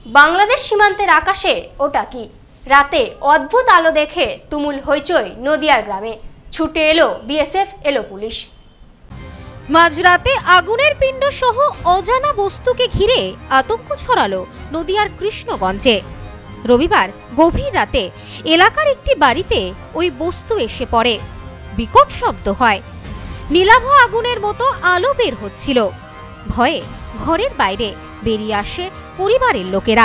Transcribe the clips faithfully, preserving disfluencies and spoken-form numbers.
বাংলাদেশ সীমান্তের আকাশে ওটা কি? রাতে অদ্ভুত আলো দেখে তুমুল হইচই নদিয়ার গ্রামে। ছুটে এলো বিএসএফ, এলো পুলিশ। মাঝরাতে আগুনের পিণ্ড সহ অজানা বস্তুকে ঘিরে আতঙ্ক ছড়ালো নদিয়ার কৃষ্ণগঞ্জে। রবিবার গভীর রাতে এলাকার একটি বাড়িতে ওই বস্তু এসে পড়ে। বিকট শব্দ হয়, নীলাভ আগুনের মতো আলো বের হচ্ছিল। ভয়ে ঘরের বাইরে বেরিয়ে আসে পরিবারের লোকেরা।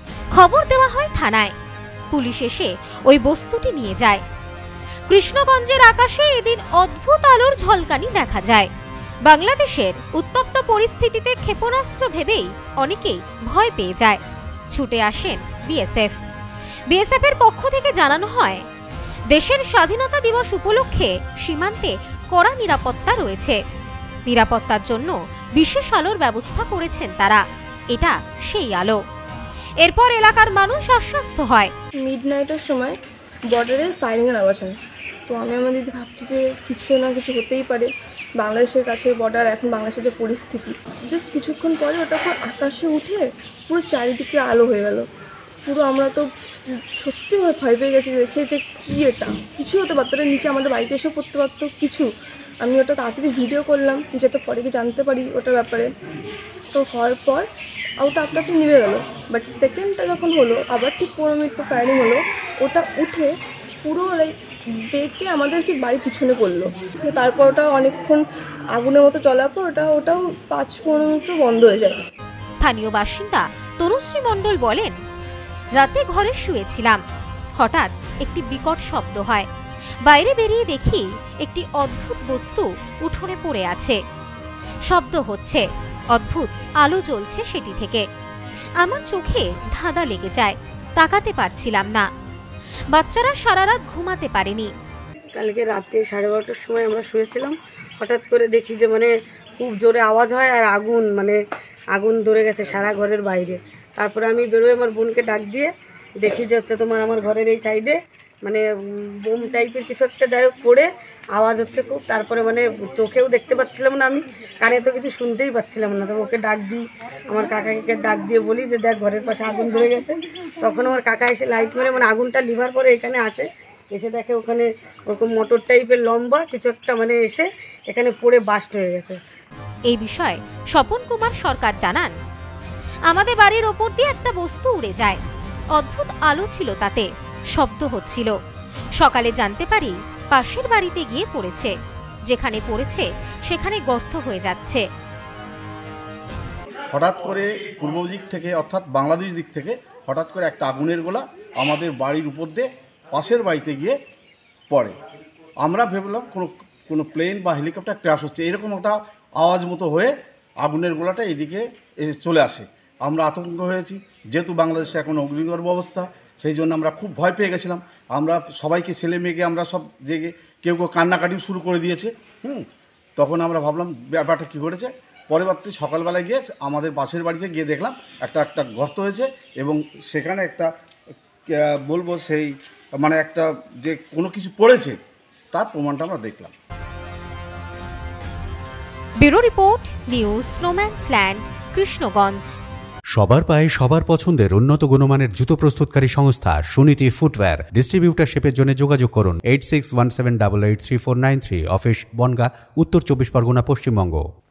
খবর দেওয়া হয় থানায়। পুলিশ এসে ওই বস্তুটি নিয়ে যায়। কৃষ্ণগঞ্জের আকাশে এদিন অদ্ভুত আলোর ঝলকানি দেখা যায়। বাংলাদেশের উত্তপ্ত পরিস্থিতিতে ক্ষেপণাস্ত্র ভেবেই অনেকেই ভয় পেয়ে যায়। ছুটে আসেন বিএসএফ। বিএসএফ এর পক্ষ থেকে জানানো হয়, দেশের স্বাধীনতা দিবস উপলক্ষে সীমান্তে কড়া নিরাপত্তা রয়েছে। নিরাপত্তার জন্য বিশেষ আলোর ব্যবস্থা করেছেন তারা। এটা সেই আলো। এরপর এলাকার মানুষ আশ্বস্ত হয়। মিড নাইটের সময় বর্ডারে ফায়ারিং এর আওয়াজ হয়। তো আমি আমার দিদি ভাবছি যে কিছু না কিছু হতেই পারে। বাংলাদেশের কাছে বর্ডার, এখন বাংলাদেশের যে পরিস্থিতি, জাস্ট কিছুক্ষণ পরে ওটা আকাশে উঠে পুরো চারিদিকে আলো হয়ে গেল। পুরো আমরা তো সত্যি ভয় পেয়ে গেছি দেখে যে কী এটা, কিছু হতে পারতো, ওটা নিচে আমাদের বাড়িতে এসেও পড়তে পারতো কিছু। আমি ওটা তাড়াতাড়ি ভিডিও করলাম যাতে পরে কি জানতে পারি ওটার ব্যাপারে। তো হওয়ার পর ওটা আপনা আপনি নিভে গেলো। বাট সেকেন্ডটা যখন হলো, আবার ঠিক পনেরো মিনিট পর ফায়ারিং হলো, ওটা উঠে পুরো লাইক বেঁকে আমাদের ঠিক বাড়ির পিছনে পড়লো। তারপর ওটা অনেকক্ষণ আগুনের মতো চলার পর ওটা ওটাও পাঁচ পনেরো মিনিট বন্ধ হয়ে যায়। স্থানীয় বাসিন্দা তনুশ্রী মণ্ডল বলেন, রাতে ঘরে শুয়েছিলাম, হঠাৎ একটি বিকট শব্দ হয়। বাইরে বেরিয়ে দেখি একটি অদ্ভুত বস্তু উঠোনে পড়ে আছে। শব্দ হচ্ছে, অদ্ভুত আলো জ্বলছে সেটি থেকে। আমার চোখে ধাঁধা লেগে যায়, তাকাতে পারছিলাম না। বাচ্চারা সারা রাত ঘুমাতে পারেনি। কালকে রাতে সাড়ে বারোটার সময় আমরা শুয়েছিলাম, হঠাৎ করে দেখি যে মানে খুব জোরে আওয়াজ হয় আর আগুন, মানে আগুন ধরে গেছে সারা ঘরের বাইরে। তারপরে আমি বেরোয় আমার বোনকে ডাক দিয়ে দেখি যে হচ্ছে তোমার আমার ঘরের এই সাইডে মানে বোম টাইপের কিছু একটা যাই হোক পড়ে আওয়াজ হচ্ছে খুব। তারপরে মানে চোখেও দেখতে পাচ্ছিলাম না, আমি কানে তো কিছু শুনতেই পাচ্ছিলাম না। তো ওকে ডাক দিই, আমার কাকাকে ডাক দিয়ে বলি যে দেখ ঘরের পাশে আগুন ধরে গেছে। তখন আমার কাকা এসে লাইট মেরে মানে আগুনটা লিভার করে এখানে আসে, এসে দেখে ওখানে ওরকম মোটর টাইপের লম্বা কিছু একটা মানে এসে এখানে পড়ে বাস্ট হয়ে গেছে। এই বিষয়ে স্বপন কুমার সরকার জানান, আমাদের বাড়ির ওপর দিয়ে একটা বস্তু উড়ে যায়। অদ্ভুত আলো ছিল তাতে, শব্দ হচ্ছিল। সকালে জানতে পারি পাশের বাড়িতে গিয়ে পড়েছে। যেখানে পড়েছে সেখানে গর্ত হয়ে যাচ্ছে। হঠাৎ করে পূর্ব দিক থেকে অর্থাৎ বাংলাদেশ দিক থেকে হঠাৎ করে একটা আগুনের গোলা আমাদের বাড়ির উপর দিয়ে পাশের বাড়িতে গিয়ে পড়ে। আমরা ভেবলাম কোনো কোনো প্লেন বা হেলিকপ্টার ক্র্যাশ হচ্ছে, এরকম একটা আওয়াজ মতো হয়ে আগুনের গোলাটা এদিকে এসে চলে আসে। আমরা আতঙ্ক হয়েছি, যেহেতু বাংলাদেশে এখন অগ্নিগর্ভ অবস্থা, সেই জন্য আমরা খুব ভয় পেয়ে গেছিলাম। আমরা সবাইকে ছেলে মেয়েকে আমরা সব জেগে কেউ কেউ কান্নাকাটিও শুরু করে দিয়েছে। হুম তখন আমরা ভাবলাম ব্যাপারটা কী ঘটেছে। পরবর্তী সকালবেলায় গিয়ে আমাদের পাশের বাড়িতে গিয়ে দেখলাম একটা একটা গর্ত হয়েছে এবং সেখানে একটা বলবো সেই মানে একটা যে কোনো কিছু পড়েছে তার প্রমাণটা আমরা দেখলাম। ব্যুরো রিপোর্ট, নিউজ স্নোম্যান্সল্যান্ড, কৃষ্ণগঞ্জ। সবার পায়ে সবার পছন্দের উন্নত গুণমানের জুতো প্রস্তুতকারী সংস্থা সুনীতি ফুটওয়্যার। ডিস্ট্রিবিউটারশিপের জন্য যোগাযোগ করুন eight six one seven double eight three four nine three. Office Bongaon, উত্তর চব্বিশ পরগনা, পশ্চিমবঙ্গ।